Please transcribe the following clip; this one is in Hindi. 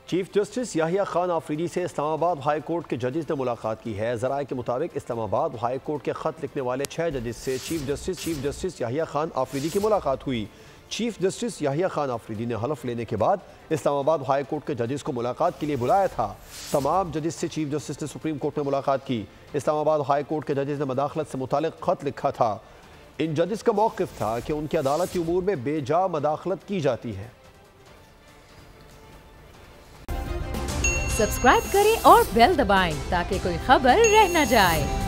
चीफ जस्टिस याहिया खान आफरीदी से इस्लामाबाद हाई कोर्ट के जजेस ने मुलाकात की है। ज़राए के मुताबिक इस्लामाबाद हाई कोर्ट के ख़त लिखने वाले 6 जजेस से चीफ जस्टिस याहिया खान आफरीदी की मुलाकात हुई। चीफ जस्टिस याहिया खान आफरीदी ने हलफ लेने के बाद इस्लामाबाद हाई कोर्ट के जजेस को मुलाकात के लिए बुलाया था। तमाम जजेस से चीफ जस्टिस ने सुप्रीम कोर्ट में मुलाकात की। इस्लामाबाद हाई कोर्ट के जजेस ने मदाखलत से मुतालिक ख़त लिखा था। इन जजेस का मौक़िफ़ था कि उनकी अदालती उमूर में बेजा मदाखलत की जाती है। सब्सक्राइब करें और बेल दबाएं ताकि कोई खबर रह न जाए।